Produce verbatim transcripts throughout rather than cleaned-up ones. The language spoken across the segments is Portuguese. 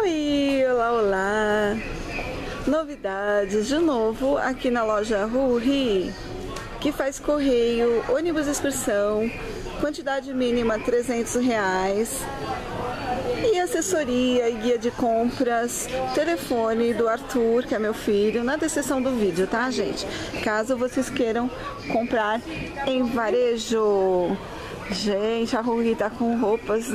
Oi, olá, olá. Novidades de novo aqui na loja Ruhi, que faz correio, ônibus excursão, quantidade mínima trezentos reais. E assessoria e guia de compras, telefone do Arthur, que é meu filho, na descrição do vídeo, tá, gente? Caso vocês queiram comprar em varejo. Gente, a Ruhi tá com roupas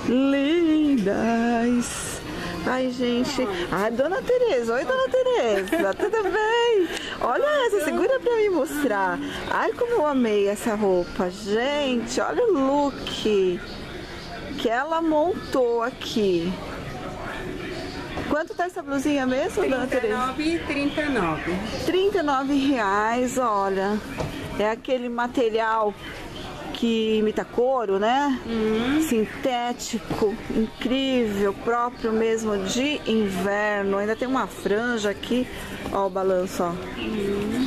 lindas. Ai, gente. Ai, Dona Tereza. Oi, Dona Tereza. Tudo bem? Olha essa, segura pra me mostrar. Ai, como eu amei essa roupa. Gente, olha o look que ela montou aqui. Quanto tá essa blusinha mesmo, Dona Tereza? trinta e nove e trinta e nove. trinta e nove reais, olha. É aquele material que imita couro, né? Uhum. Sintético, incrível, próprio mesmo de inverno. Ainda tem uma franja aqui, ó o balanço, ó. Uhum.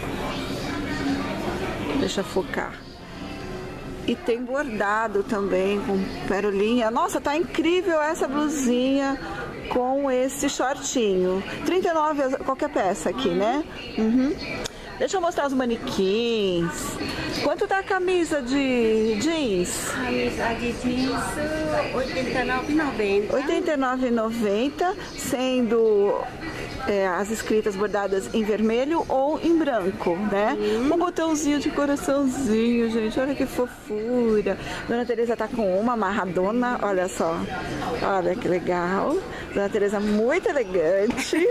Deixa eu focar. E tem bordado também com perolinha. Nossa, tá incrível essa blusinha com esse shortinho. trinta e nove reais qualquer peça aqui, uhum, né? Uhum. Deixa eu mostrar os manequins. Quanto tá a camisa de jeans? Camisa de jeans, oitenta e nove reais e noventa centavos. oitenta e nove reais e noventa centavos, sendo é, as escritas bordadas em vermelho ou em branco, né? Hum. Um botãozinho de coraçãozinho, gente. Olha que fofura. Dona Tereza tá com uma amarradona, olha só. Olha que legal. Dona Tereza muito elegante.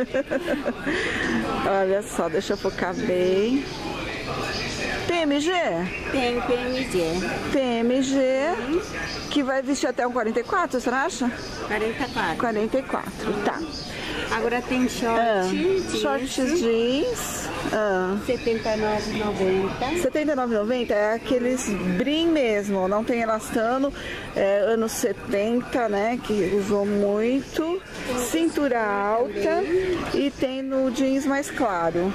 Olha só, deixa eu focar bem. P M G? Tem P M G. P M G, hum, que vai vestir até um quarenta e quatro, você acha? quarenta e quatro. quarenta e quatro, hum, tá. Agora tem short, ah, jeans. Shorts jeans. Ah. setenta e nove reais e noventa centavos. setenta e nove reais e noventa centavos é aqueles brim mesmo, não tem elastano, é, anos setenta, né, que usou muito. Cintura alta e tem no jeans mais claro.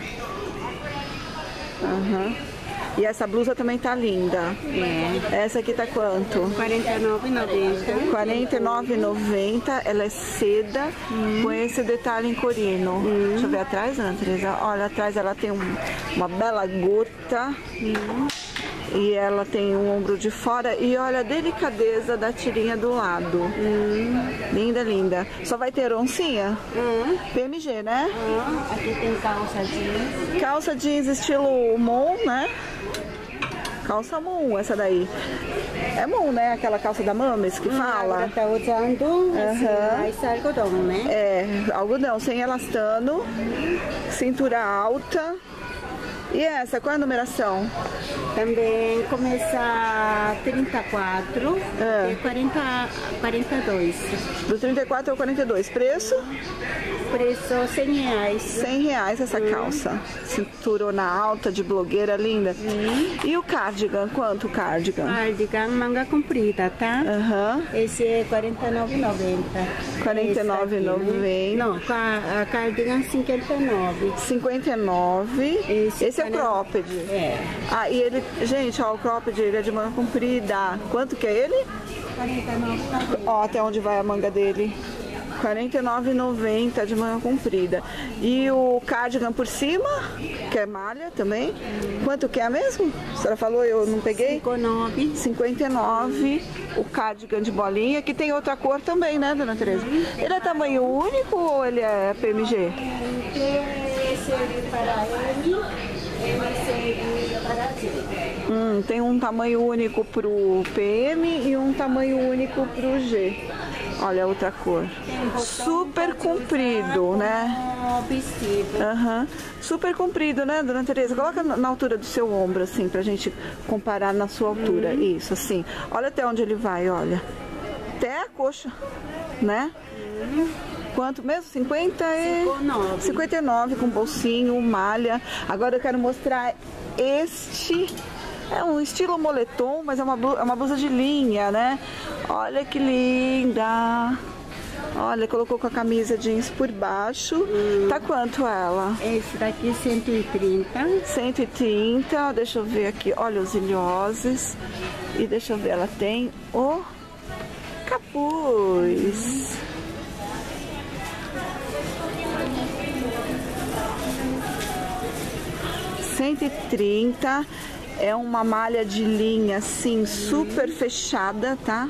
Uhum. E essa blusa também tá linda. É. Essa aqui tá quanto? quarenta e nove reais e noventa centavos. quarenta e nove reais e noventa centavos. Ela é seda, hum, com esse detalhe em corino. Hum. Deixa eu ver atrás, Ana Tereza. Olha, atrás ela tem um, uma bela gota. Hum. E ela tem um ombro de fora. E olha a delicadeza da tirinha do lado. Hum. Linda, linda. Só vai ter oncinha? Hum. P M G, né? Hum. Aqui tem calça jeans. Calça jeans estilo Mon, né? Calça Mon, essa daí. É Mon, né? Aquela calça da Mames que hum, fala. Agora tá usando, uhum, mais algodão, né? É, algodão, sem elastano. Cintura alta. E essa, qual é a numeração? Também começa trinta e quatro, é. E quarenta, quarenta e dois. Do trinta e quatro ao quarenta e dois. Preço? Preço cem reais. cem reais essa hum. calça. Cinturona alta, de blogueira, linda. Hum. E o cardigan, quanto o cardigan? Cardigan, manga comprida, tá? Uhum. Esse é quarenta e nove reais e noventa centavos. quarenta e nove reais e noventa centavos. Não, a cardigan cinquenta e nove reais. cinquenta e nove reais. Esse, Esse é o cropped. É. Ah, e ele, gente, ó, o cropped, ele é de manga comprida. Quanto que é ele? quarenta e nove reais e noventa centavos. Ó, até onde vai a manga dele? quarenta e nove reais e noventa centavos de manga comprida. E o cardigan por cima, que é malha também. Quanto que é mesmo? A senhora falou, eu não peguei? cinquenta e nove reais. O cardigan de bolinha, que tem outra cor também, né, Dona Tereza? Ele é tamanho único ou ele é P M G? Esse é para M, esse é para G. Hum, tem um tamanho único pro P M e um tamanho único pro G. Olha a outra cor. Super comprido, né? Vestido. Uhum. Super comprido, né, Dona Tereza? Coloca na altura do seu ombro, assim, pra gente comparar na sua altura. Uhum. Isso, assim. Olha até onde ele vai, olha. Até a coxa, né? Uhum. Quanto mesmo? cinquenta e... cinquenta e nove com bolsinho, malha. Agora eu quero mostrar este... É um estilo moletom, mas é uma blusa, é uma blusa de linha, né? Olha que linda! Olha, colocou com a camisa jeans por baixo. Hum. Tá quanto ela? Esse daqui cento e trinta. cento e trinta. Deixa eu ver aqui. Olha os ilhoses. E deixa eu ver, ela tem o capuz. Hum. cento e trinta. É uma malha de linha, assim, super fechada, tá?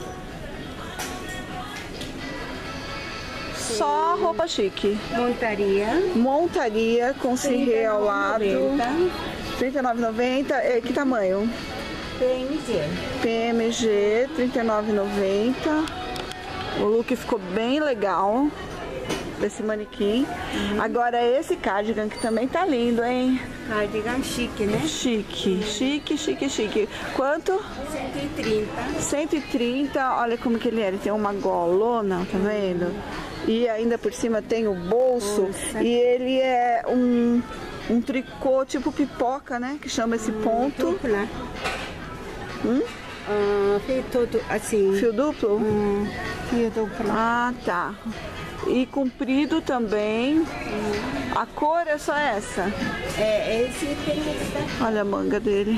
Só roupa chique. Montaria. Montaria com cirrê ao lado. trinta e nove reais e noventa centavos. É, que tamanho? P M G. P M G, trinta e nove reais e noventa centavos. O look ficou bem legal desse manequim. Uhum. Agora esse cardigan que também tá lindo, hein? Cardigan chique, né? Chique, chique, chique, chique. Quanto? cento e trinta. cento e trinta. Olha como que ele é. Ele tem uma golona, tá vendo? E ainda por cima tem o bolso. Bolsa. E ele é um, um tricô tipo pipoca, né? Que chama esse hum, ponto. Dupla. Hum? Uh, fio todo assim. Fio duplo? Hum, fio duplo. Ah, tá. E comprido também. Hum. A cor é só essa? É, esse tem essa. Olha a manga dele.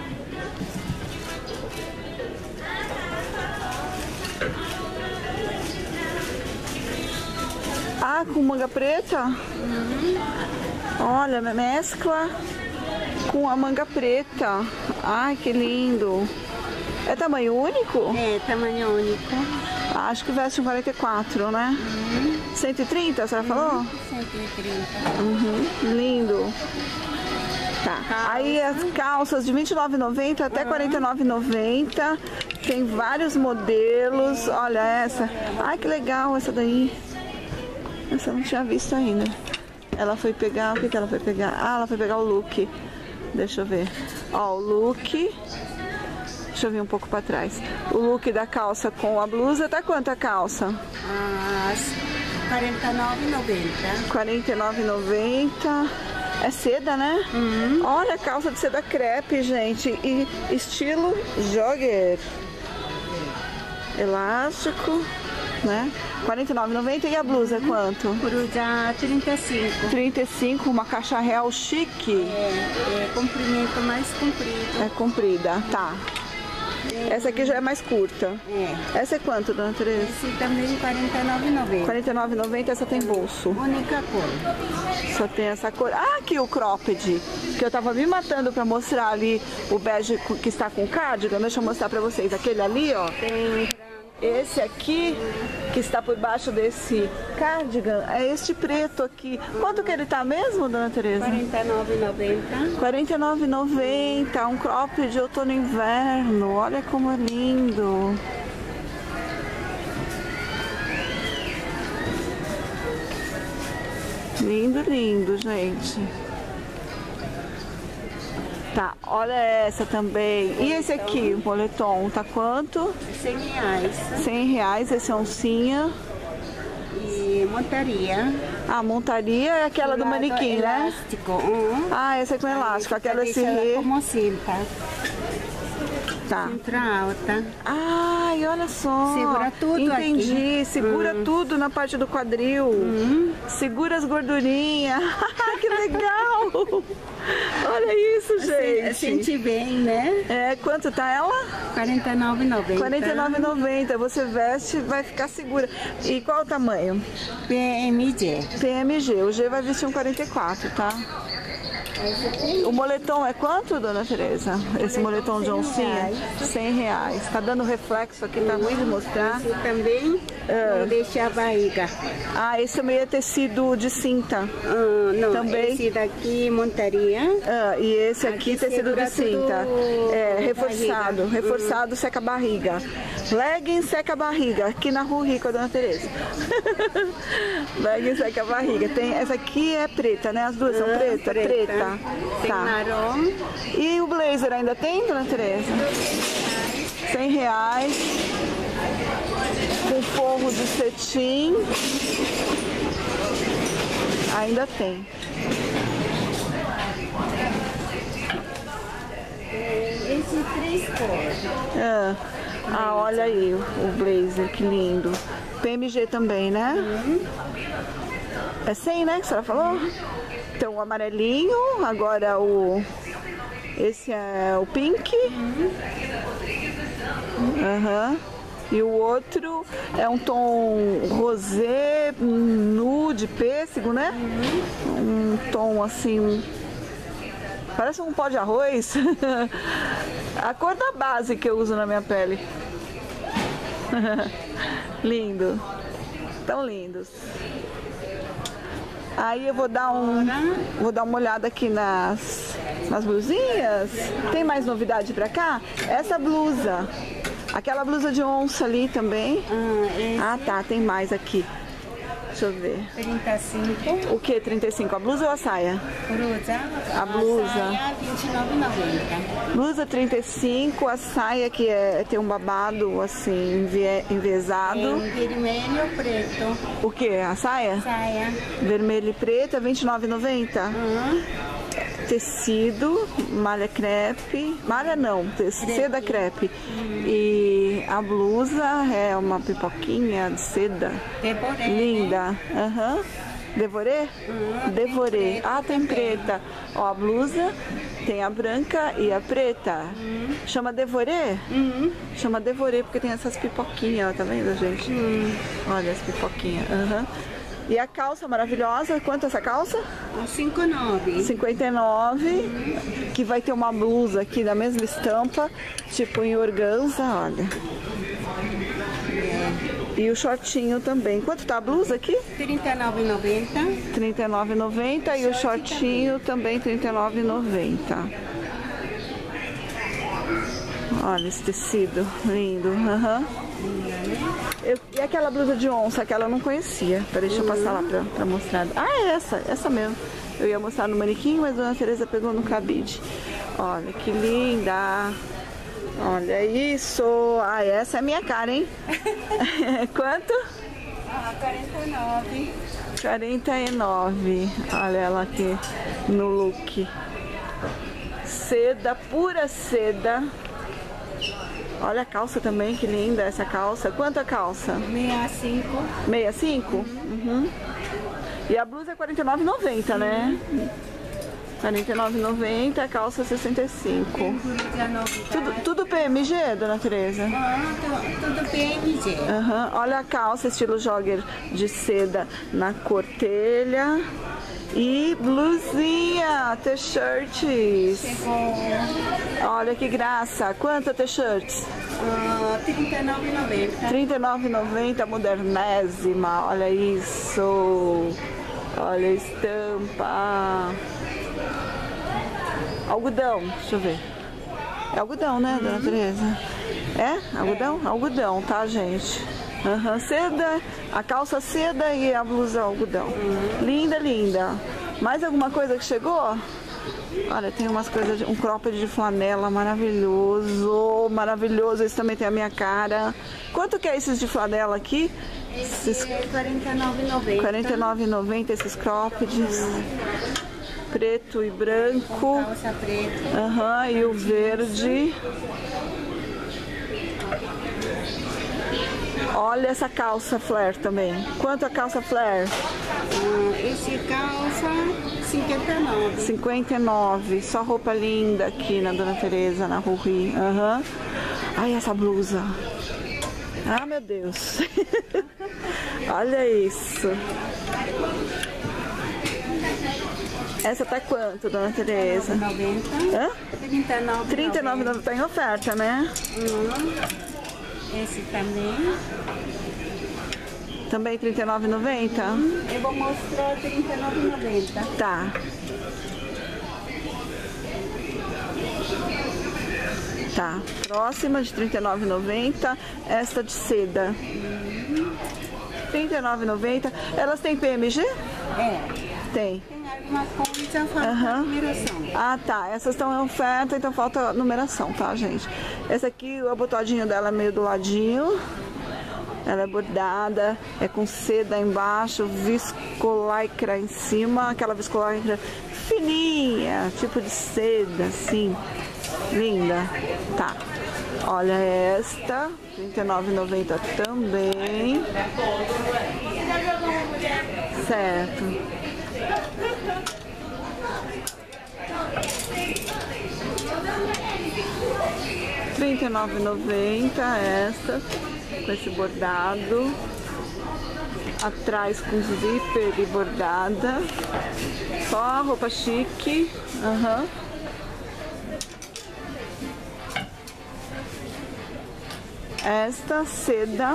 Ah, com manga preta? Uhum. Olha, mescla com a manga preta. Ai, que lindo. É tamanho único? É, tamanho único. Acho que veste um quarenta e quatro, né? Uhum. cento e trinta, a senhora uhum. falou? cento e trinta. Uhum. Lindo. Tá. Calça. Aí as calças de vinte e nove reais e noventa centavos até uhum. quarenta e nove reais e noventa centavos. Tem vários modelos. Olha essa. Ai, que legal essa daí. Essa eu não tinha visto ainda. Ela foi pegar... O que que ela foi pegar? Ah, ela foi pegar o look. Deixa eu ver. Ó, o look... Deixa eu vir um pouco para trás. O look da calça com a blusa. Tá quanto a calça? Ah, quarenta e nove reais e noventa centavos. quarenta e nove reais e noventa centavos. É seda, né? Uhum. Olha a calça de seda crepe, gente. E estilo jogger. Elástico, né? quarenta e nove reais e noventa centavos. E a blusa é quanto? Blusa trinta e cinco. trinta e cinco, uma caixa real chique. É, é comprimento mais comprido. É comprida, tá. É. Essa aqui já é mais curta. É. Essa é quanto, dona Tereza? Esse também quarenta e nove reais e noventa centavos. quarenta e nove reais e noventa centavos, essa tem bolso. Única cor. Só tem essa cor. Ah, aqui o cropped, que eu tava me matando pra mostrar ali o bege que está com cardigan. Deixa eu mostrar pra vocês. Aquele ali, ó. Tem... Esse aqui, que está por baixo desse cardigan, é este preto aqui. Quanto que ele tá mesmo, dona Tereza? quarenta e nove reais e noventa centavos. quarenta e nove reais e noventa centavos. Um cropped de outono e inverno. Olha como é lindo. Lindo, lindo, gente. Tá, olha essa também. E esse aqui, o moletom, tá quanto? cem reais. cem reais, esse é oncinha. E montaria. Ah, montaria é aquela do manequim, né? Elástico. Uhum. Ah, essa é com elástico, aquela esse cirrê. como cinta. Tá. Cintura alta. Ai, olha só. Segura tudo. Entendi. Aqui. Segura hum. tudo na parte do quadril. Hum. Segura as gordurinhas. Que legal. Olha isso, gente. Sente bem, né? É, quanto tá ela? quarenta e nove reais e noventa centavos. quarenta e nove reais e noventa centavos. Você veste e vai ficar segura. E qual o tamanho? P M G. P M G. O G vai vestir um quarenta e quatro, tá? O moletom é quanto, dona Tereza? Esse moletom de oncinha? cem reais. Tá dando reflexo aqui, tá ruim de mostrar. Esse também ah. não deixa a barriga. Ah, esse também é tecido de cinta. Ah, não, também. Esse daqui montaria. Ah, e esse aqui, aqui tecido de cinta. É, reforçado. Barriga. Reforçado, hum. seca a barriga. Legging seca a barriga. Aqui na Rua Rica, dona Tereza. Legging seca a barriga. Tem, essa aqui é preta, né? As duas ah, são pretas? Preta. preta. Tem tá. marrom. E o blazer ainda tem, dona Tereza? cem reais. Com forro de cetim. Ainda tem. Esse três cores. Ah, ah, olha aí o blazer, que lindo. P M G também, né? Uhum. É cem, né, que a senhora falou? Uhum. Então o amarelinho, agora o... Esse é o pink. Uhum. Uhum. E o outro é um tom rosé, nude, pêssego, né? Uhum. Um tom assim... Parece um pó de arroz. A cor da base que eu uso na minha pele. Lindo. Tão lindos. Aí eu vou dar um, vou dar uma olhada aqui nas, nas blusinhas. Tem mais novidade pra cá? Essa blusa. Aquela blusa de onça ali também. Ah, ah tá, tem mais aqui. Deixa eu ver. trinta e cinco. O que? trinta e cinco? A blusa ou a saia? Blusa. A blusa. A saia vinte e nove reais e noventa centavos. Blusa trinta e cinco, a saia que é, tem um babado assim, envie, enviesado. Em vermelho ou preto. O que? A saia? Saia. Vermelho e preta, vinte e nove reais e noventa centavos. Uhum. Tecido, malha crepe, malha não, seda crepe. E a blusa é uma pipoquinha de seda. Devoré. Linda. Aham. Devoré? Uhum. Devoré. Ah, tem preta. Ó, a blusa tem a branca e a preta. Uhum. Chama Devoré? Uhum. Chama Devoré porque tem essas pipoquinhas, ó, tá vendo, gente? Uhum. Olha as pipoquinhas. Aham. E a calça maravilhosa, quanto essa calça? cinquenta e nove. cinquenta e nove, que vai ter uma blusa aqui da mesma estampa, tipo em organza, olha. E o shortinho também. Quanto tá a blusa aqui? trinta e nove reais e noventa centavos. trinta e nove reais e noventa centavos e o shortinho também trinta e nove reais e noventa centavos. Olha esse tecido lindo. Aham. Eu, e aquela blusa de onça, aquela eu não conhecia. Peraí, deixa eu passar lá pra, pra mostrar. Ah, é essa, essa mesmo. Eu ia mostrar no manequim, mas a Dona Tereza pegou no cabide. Olha que linda. Olha isso. Ah, essa é a minha cara, hein? Quanto? Ah, quarenta e nove. quarenta e nove. Olha ela aqui no look. Seda, pura seda. Olha a calça também, que linda essa calça. Quanto a calça? sessenta e cinco. sessenta e cinco? Uhum. E a blusa é quarenta e nove reais e noventa centavos, né? quarenta e nove reais e noventa centavos, a calça sessenta e cinco. Tudo, tudo P M G, Dona Tereza? Ah, tudo P M G. Uhum. Olha a calça estilo jogger de seda na cor telha. E blusinha, t-shirts. Chegou. Olha que graça. Quanto t-shirts? Uh, trinta e nove reais e noventa centavos. trinta e nove reais e noventa centavos, modernésima. Olha isso. Olha a estampa. Algodão, deixa eu ver. É algodão, né, Dona Tereza? É? Algodão? Algodão, tá, gente? Uhum. Seda, a calça seda e a blusa algodão. Uhum. Linda, linda. Mais alguma coisa que chegou? Olha, tem umas coisas, de, um cropped de flanela maravilhoso, maravilhoso. Esse também tem a minha cara. Quanto que é esses de flanela aqui? Esse esses... é quarenta e nove reais e noventa centavos. quarenta e nove reais e noventa centavos esses croppeds. Uhum. Preto e branco. Com calça preta. Uhum. E o verde. Olha essa calça flare também. Quanto a calça flare? Uh, esse calça cinquenta e nove. cinquenta e nove. Só roupa linda aqui na Dona Tereza, na Rui. Uhum. Ai, essa blusa. Ah, meu Deus. Olha isso. Essa tá quanto, Dona Tereza? noventa. Hã? trinta e nove reais e noventa. trinta e nove reais e noventa centavos. Tá em oferta, né? Uhum. Esse também. Também trinta e nove reais e noventa centavos? Hum, eu vou mostrar trinta e nove reais e noventa centavos. Tá. Tá. Próxima de trinta e nove reais e noventa centavos. Esta de seda. Uhum. trinta e nove reais e noventa centavos. Elas têm P M G? É. Tem. Tem alguma coisa, falta Uhum. numeração. Ah, tá. Essas estão em oferta, então falta numeração, tá, gente? Essa aqui, o abotadinho dela é meio do ladinho. Ela é bordada, é com seda embaixo, viscolaicra em cima, aquela viscolaicra fininha, tipo de seda, assim. Linda. Tá. Olha esta, trinta e nove reais e noventa centavos também. Certo. trinta e nove reais e noventa centavos essa, com esse bordado. Atrás com zíper e bordada. Só roupa chique. Uhum. esta seda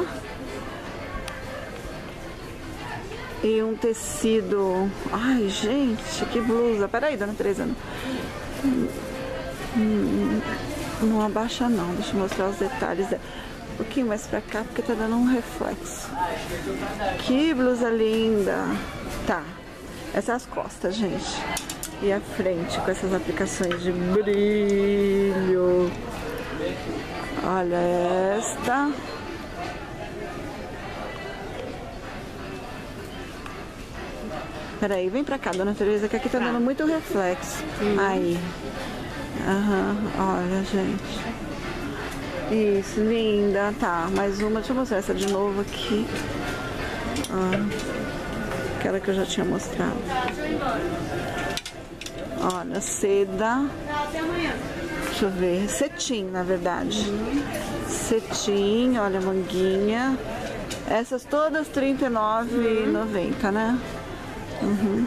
e um tecido. Ai, gente, que blusa. Peraí, dona Tereza. Hum, hum, não abaixa não, deixa eu mostrar os detalhes. Um pouquinho mais pra cá, porque tá dando um reflexo. Que blusa linda. Tá, essas as costas, gente. E a frente com essas aplicações de brilho. Olha esta. Peraí, vem pra cá, dona Tereza, que aqui tá dando muito reflexo. Uhum. Aí. Aham, uhum. Olha, gente. Isso, linda. Tá, mais uma. Deixa eu mostrar essa de novo aqui. Ah, aquela que eu já tinha mostrado. Olha, seda. Deixa eu ver. Cetim, na verdade. Cetim, olha a manguinha. Essas todas trinta e nove reais e noventa centavos, né? Uhum.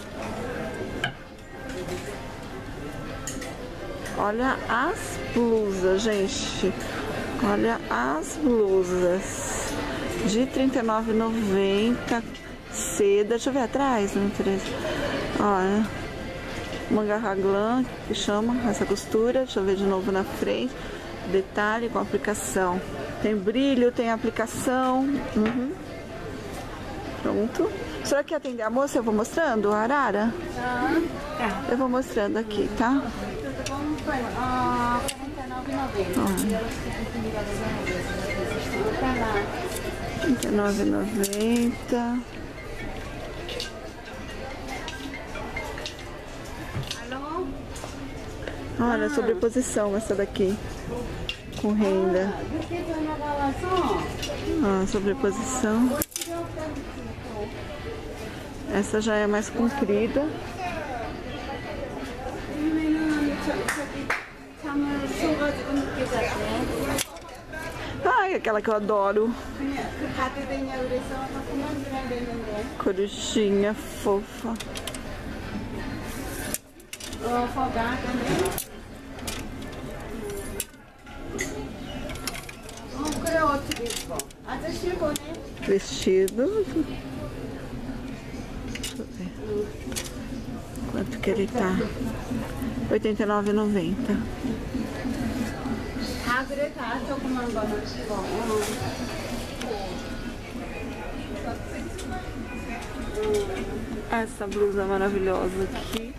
Olha as blusas, gente. Olha as blusas. De trinta e nove reais e noventa centavos. Seda. Deixa eu ver atrás, dona Tereza. Olha. Manga raglan, que chama essa costura. Deixa eu ver de novo na frente. Detalhe com aplicação. Tem brilho, tem aplicação. Uhum. Pronto. A senhora quer atender a moça? Eu vou mostrando a arara? Ah, tá. Eu vou mostrando aqui, tá? Ah, quarenta e nove reais e noventa centavos. trinta e nove reais e noventa centavos. Alô? Olha a sobreposição essa daqui. Com renda. Ah, sobreposição. Essa já é mais comprida. Ai, aquela que eu adoro. Corujinha fofa. Vestido. Deixa eu ver. Quanto que ele tá? oitenta e nove reais e noventa centavos. Essa blusa maravilhosa aqui.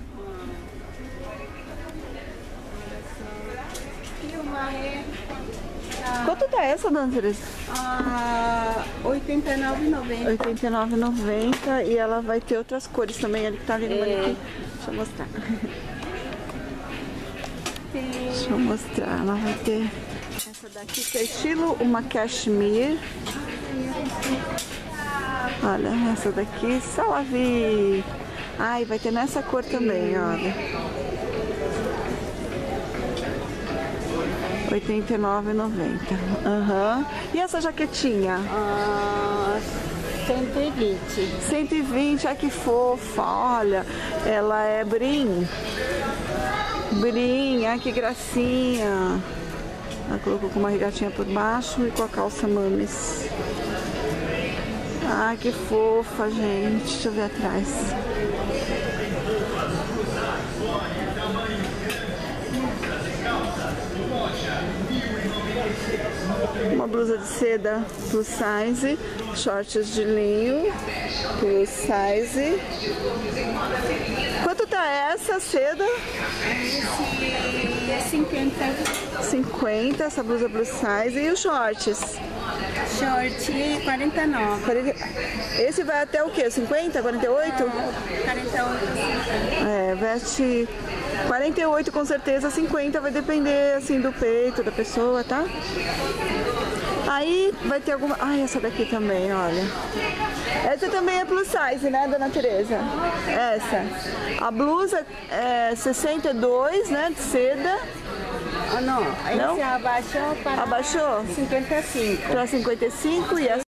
Quanto tá essa, dona Tereza? Ah, oitenta e nove reais e noventa centavos. oitenta e nove reais e noventa centavos. E ela vai ter outras cores também. Ali que tá vindo É. aqui. Deixa eu mostrar. Deixa eu mostrar. Ela vai ter essa daqui que é estilo uma cashmere. Olha, essa daqui, Salavi. Ai, vai ter nessa cor também, olha. oitenta e nove reais e noventa centavos. Aham. E essa jaquetinha? Ah, cento e vinte. cento e vinte, ai que fofa, olha. Ela é brim. Brim, ai que gracinha. Ela colocou com uma regatinha por baixo e com a calça mames. Ai que fofa, gente. Deixa eu ver atrás. Uma blusa de seda plus size, shorts de linho plus size. Quanto tá essa seda? Esse é cinquenta. cinquenta, essa blusa plus size. E os shorts? Short quarenta e nove. Esse vai até o quê? cinquenta, quarenta e oito? quarenta e oito. É, veste quarenta e oito com certeza, cinquenta vai depender assim do peito da pessoa, tá? Aí vai ter alguma... Ai, essa daqui também, olha. Essa também é plus size, né, dona Tereza? Essa. A blusa é sessenta e dois, né, de seda. Ah, não. Não? Esse abaixou para Abaixou? cinquenta e cinco. Para cinquenta e cinco e essa